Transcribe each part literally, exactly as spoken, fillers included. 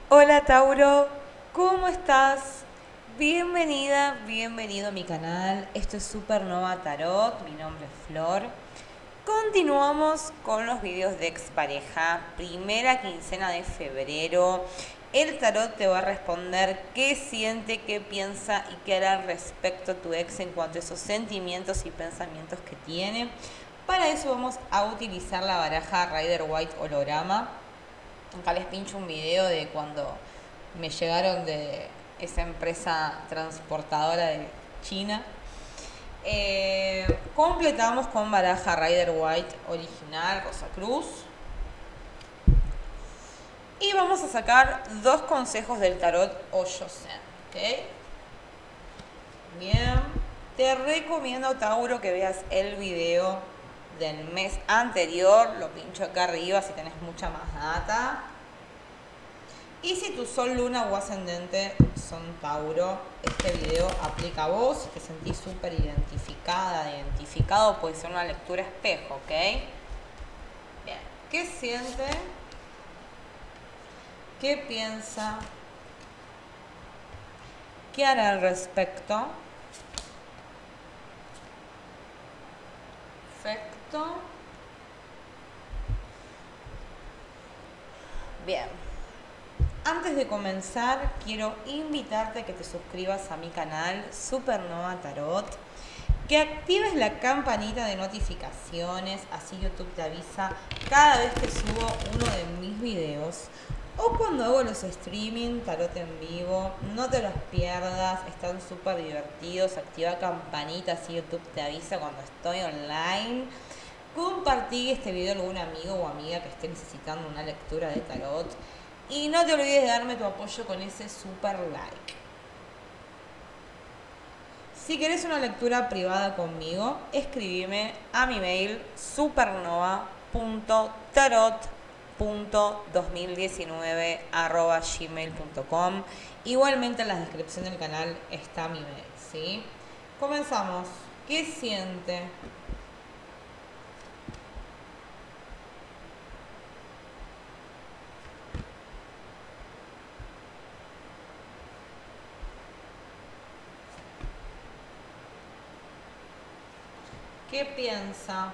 Hola Tauro, ¿cómo estás? Bienvenida, bienvenido a mi canal. Esto es Supernova Tarot, mi nombre es Flor. Continuamos con los videos de expareja, primera quincena de febrero. El tarot te va a responder qué siente, qué piensa y qué hará al respecto a tu ex en cuanto a esos sentimientos y pensamientos que tiene. Para eso vamos a utilizar la baraja Rider White Holograma. Acá les pincho un video de cuando me llegaron de esa empresa transportadora de China. Eh, completamos con baraja Rider White original, Rosa Cruz. Y vamos a sacar dos consejos del tarot Osho Zen. ¿Ok? Bien. Te recomiendo, Tauro, que veas el video del mes anterior. Lo pincho acá arriba si tenés mucha más data. Y si tu sol, luna o ascendente son Tauro, este video aplica a vos. Si te sentís súper identificada, identificado, puede ser una lectura espejo, ¿ok? Bien. ¿Qué siente? ¿Qué piensa? ¿Qué hará al respecto? Perfecto. Bien. Antes de comenzar, quiero invitarte a que te suscribas a mi canal Supernova Tarot, que actives la campanita de notificaciones, así YouTube te avisa cada vez que subo uno de mis videos o cuando hago los streaming tarot en vivo. No te los pierdas, están súper divertidos. Activa campanita, así YouTube te avisa cuando estoy online. Compartí este video a algún amigo o amiga que esté necesitando una lectura de tarot. Y no te olvides de darme tu apoyo con ese super like. Si querés una lectura privada conmigo, escribime a mi mail supernova punto tarot punto dos mil diecinueve arroba gmail punto com. Igualmente en la descripción del canal está mi mail, ¿sí? Comenzamos. ¿Qué siente? ¿Qué piensa?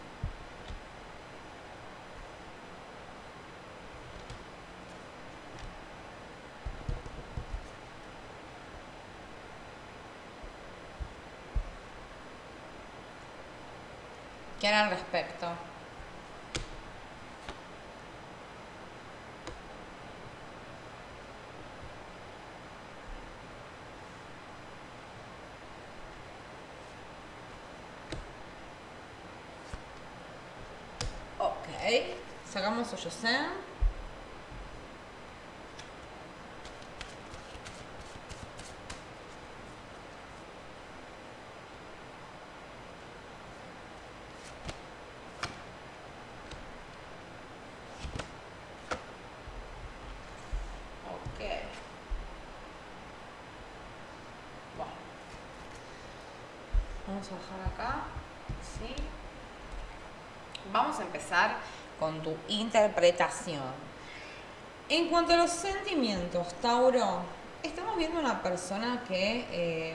¿Qué hará al respecto? Ok, sacamos Osho Zen. Vamos a bajar acá, ¿sí? Vamos a empezar con tu interpretación. En cuanto a los sentimientos, Tauro, estamos viendo una persona que eh,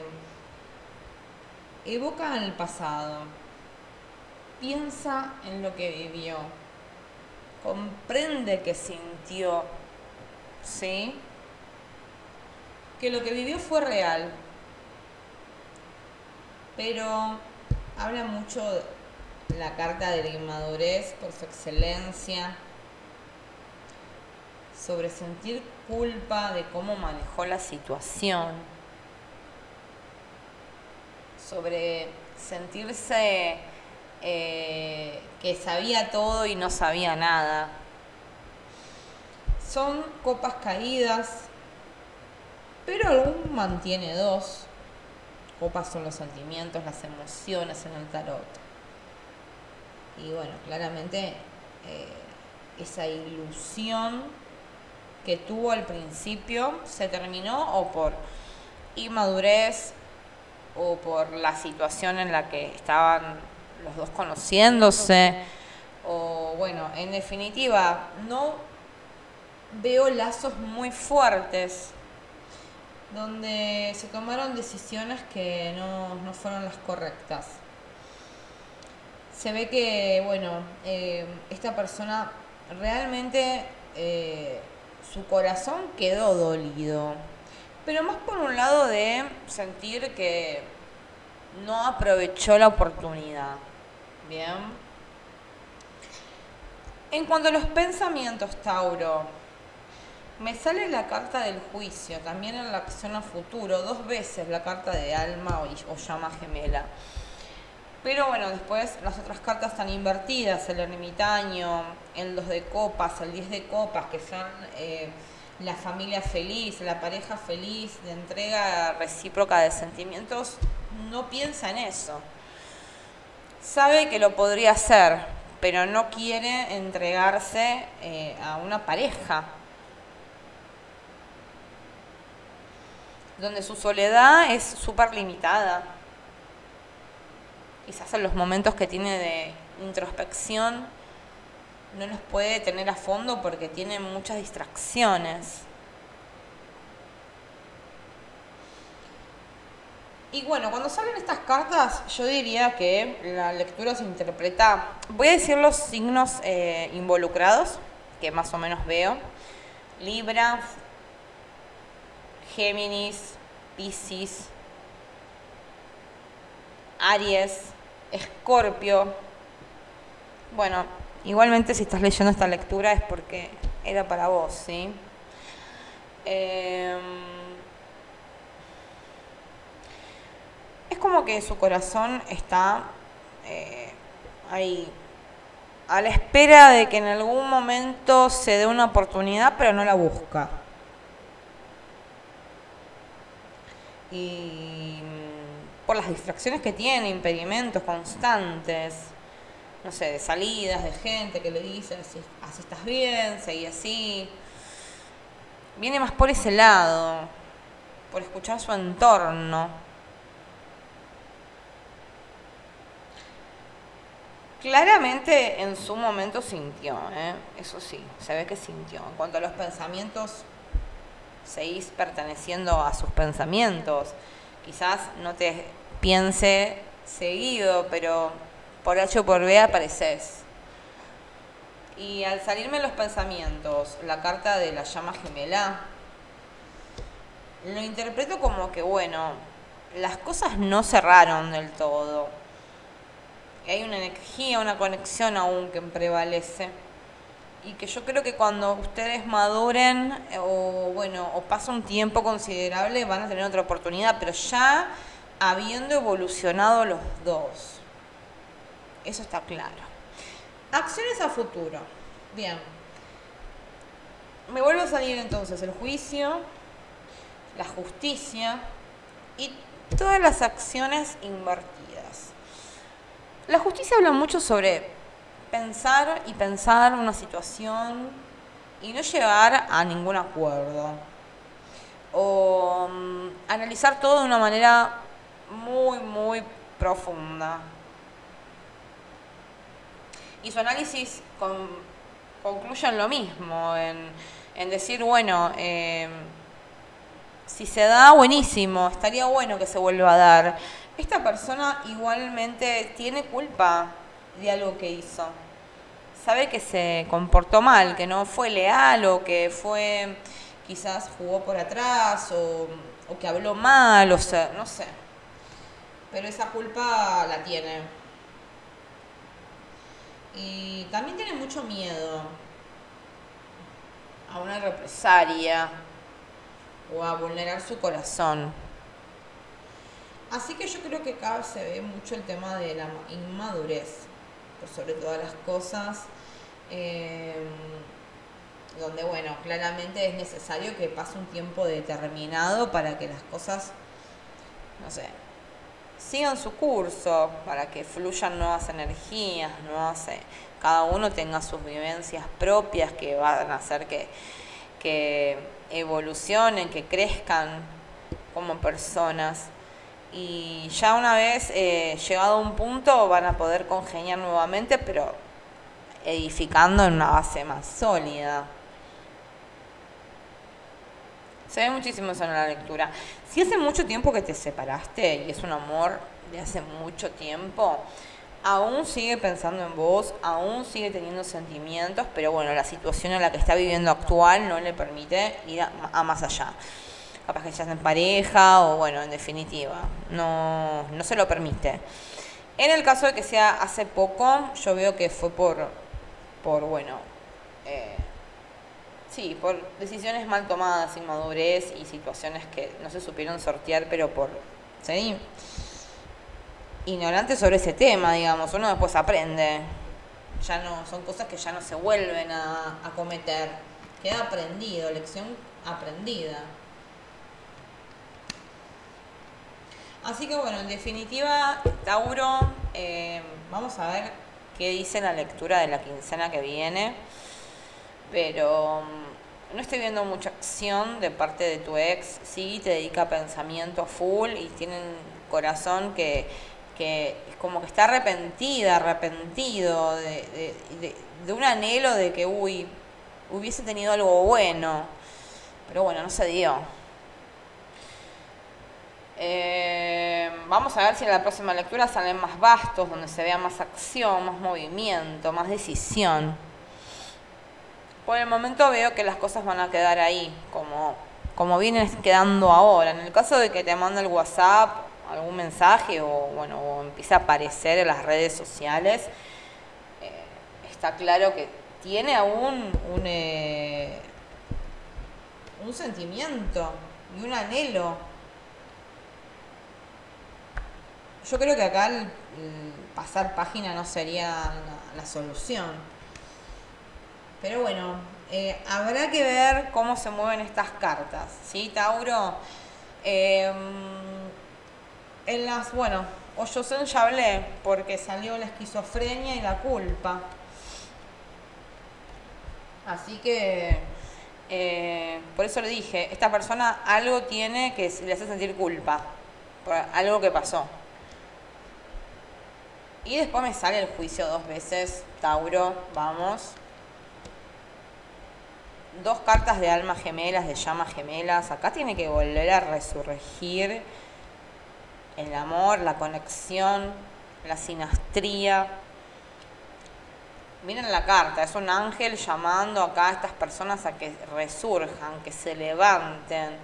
evoca el pasado, piensa en lo que vivió, comprende que sintió, ¿sí? Que lo que vivió fue real, pero habla mucho la carta de la inmadurez por su excelencia, sobre sentir culpa de cómo manejó la situación, sobre sentirse eh, que sabía todo y no sabía nada. Son copas caídas, pero aún mantiene dos. Copas son los sentimientos, las emociones en el tarot. Y bueno, claramente eh, esa ilusión que tuvo al principio se terminó o por inmadurez o por la situación en la que estaban los dos conociéndose, o bueno, en definitiva, no veo lazos muy fuertes, donde se tomaron decisiones que no, no fueron las correctas. Se ve que, bueno, eh, esta persona realmente eh, su corazón quedó dolido, pero más por un lado de sentir que no aprovechó la oportunidad. Bien. En cuanto a los pensamientos, Tauro, me sale la carta del juicio, también en la acción a futuro, dos veces la carta de alma o, o llama gemela. Pero bueno, después las otras cartas están invertidas, el ermitaño, el dos de copas, el diez de copas, que son eh, la familia feliz, la pareja feliz, de entrega recíproca de sentimientos. No piensa en eso. Sabe que lo podría hacer, pero no quiere entregarse eh, a una pareja donde su soledad es súper limitada. Quizás en los momentos que tiene de introspección no los puede tener a fondo porque tiene muchas distracciones. Y bueno, cuando salen estas cartas, yo diría que la lectura se interpreta, voy a decir los signos eh, involucrados, que más o menos veo: Libra, Géminis, Piscis, Aries, Escorpio. Bueno, igualmente si estás leyendo esta lectura es porque era para vos, ¿sí? Eh, es como que su corazón está eh, ahí, a la espera de que en algún momento se dé una oportunidad, pero no la busca. Y por las distracciones que tiene, impedimentos constantes, no sé, de salidas, de gente que le dice, así, así estás bien, seguí así. Viene más por ese lado, por escuchar su entorno. Claramente en su momento sintió, ¿eh? Eso sí, se ve que sintió. En cuanto a los pensamientos, seguís perteneciendo a sus pensamientos. Quizás no te piense seguido, pero por H o por B apareces. Y al salirme los pensamientos, la carta de la llama gemela, lo interpreto como que, bueno, las cosas no cerraron del todo. Hay una energía, una conexión aún que prevalece. Y que yo creo que cuando ustedes maduren o bueno, o pasa un tiempo considerable, van a tener otra oportunidad, pero ya habiendo evolucionado los dos. Eso está claro. Acciones a futuro. Bien. Me vuelve a salir entonces el juicio, la justicia y todas las acciones invertidas. La justicia habla mucho sobre pensar y pensar una situación y no llegar a ningún acuerdo. O um, analizar todo de una manera muy, muy profunda. Y su análisis con, concluye en lo mismo, en, en decir, bueno, eh, si se da, buenísimo, estaría bueno que se vuelva a dar. Esta persona igualmente tiene culpa de algo que hizo. Sabe que se comportó mal, que no fue leal o que fue, quizás jugó por atrás o, o que habló mal, o sea, no sé. Pero esa culpa la tiene. Y también tiene mucho miedo a una represalia o a vulnerar su corazón. Así que yo creo que acá se ve mucho el tema de la inmadurez, por sobre todas las cosas, eh, donde, bueno, claramente es necesario que pase un tiempo determinado para que las cosas, no sé, sigan su curso, para que fluyan nuevas energías, nuevas, eh, cada uno tenga sus vivencias propias que van a hacer que, que evolucionen, que crezcan como personas. Y ya una vez eh, llegado a un punto van a poder congeniar nuevamente, pero edificando en una base más sólida. Se ve muchísimo eso en la lectura. Si hace mucho tiempo que te separaste y es un amor de hace mucho tiempo, aún sigue pensando en vos, aún sigue teniendo sentimientos, pero bueno, la situación en la que está viviendo actual no le permite ir a, a más allá. Capaz que ya es en pareja o bueno, en definitiva, no, no se lo permite. En el caso de que sea hace poco, yo veo que fue por, por bueno, eh, sí, por decisiones mal tomadas, inmadurez y situaciones que no se supieron sortear, pero por ser ignorante sobre ese tema, digamos, uno después aprende. Ya no, son cosas que ya no se vuelven a, a cometer. Queda aprendido, lección aprendida. Así que bueno, en definitiva, Tauro, eh, vamos a ver qué dice la lectura de la quincena que viene. Pero um, no estoy viendo mucha acción de parte de tu ex. Sí, te dedica pensamiento a full y tienen corazón que, que es como que está arrepentida, arrepentido de, de, de, de un anhelo de que, uy, hubiese tenido algo bueno. Pero bueno, no se dio. Eh, vamos a ver si en la próxima lectura salen más bastos, donde se vea más acción, más movimiento, más decisión. Por el momento veo que las cosas van a quedar ahí, como, como vienen quedando ahora. En el caso de que te mande el WhatsApp, algún mensaje o bueno, o empiece a aparecer en las redes sociales, eh, está claro que tiene aún un, eh, un sentimiento y un anhelo. Yo creo que acá el, el pasar página no sería la, la solución. Pero bueno, eh, habrá que ver cómo se mueven estas cartas, ¿sí, Tauro? Eh, en las, bueno, Oyosen ya hablé, porque salió la esquizofrenia y la culpa. Así que, eh, por eso le dije, esta persona algo tiene que le hace sentir culpa, por algo que pasó. Y después me sale el juicio dos veces, Tauro, vamos. Dos cartas de almas gemelas, de llamas gemelas. Acá tiene que volver a resurgir el amor, la conexión, la sinastría. Miren la carta, es un ángel llamando acá a estas personas a que resurjan, que se levanten.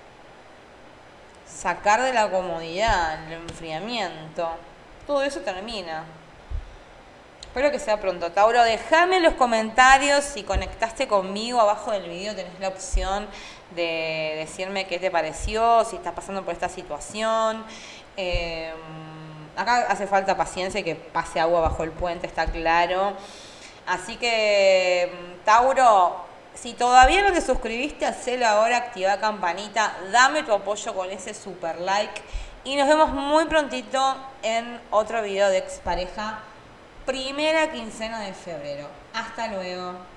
Sacar de la comodidad, el enfriamiento. Todo eso termina. Espero que sea pronto. Tauro, déjame en los comentarios si conectaste conmigo. Abajo del video tenés la opción de decirme qué te pareció, si estás pasando por esta situación. Eh, acá hace falta paciencia y que pase agua bajo el puente, está claro. Así que, Tauro, si todavía no te suscribiste, hacelo ahora, activa la campanita, dame tu apoyo con ese super like. Y nos vemos muy prontito en otro video de Expareja, primera quincena de febrero. Hasta luego.